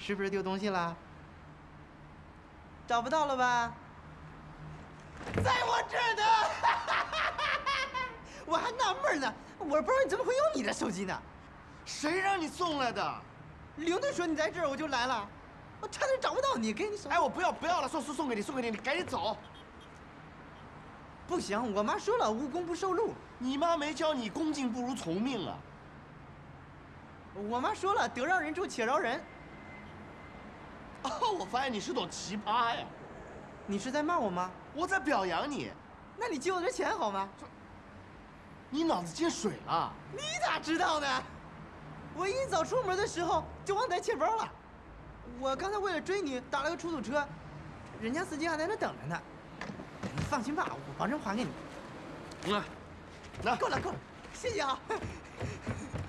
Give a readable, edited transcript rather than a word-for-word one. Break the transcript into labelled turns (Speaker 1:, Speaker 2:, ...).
Speaker 1: 是不是丢东西了？找不到了吧？在我这儿呢！我还纳闷呢，我不知道你怎么会有你的手机呢？
Speaker 2: 谁让你送来的？
Speaker 1: 领队说你在这儿，我就来了。我差点找不到你，给你手机。
Speaker 2: 哎，我不要了，送给你，你赶紧走。
Speaker 1: 不行，我妈说了，无功不受禄。
Speaker 2: 你妈没教你恭敬不如从命啊？
Speaker 1: 我妈说了，得饶人处且饶人。
Speaker 2: 哦，我发现你是朵奇葩呀！
Speaker 1: 你是在骂我吗？
Speaker 2: 我在表扬你。
Speaker 1: 那你借我点钱好吗？
Speaker 2: 你脑子进水了？
Speaker 1: 你咋知道呢？我一早出门的时候就忘带钱包了。我刚才为了追你打了个出租车，人家司机还在那等着呢。你放心吧，我保证还给你。
Speaker 2: 那，
Speaker 1: 够了，谢谢啊。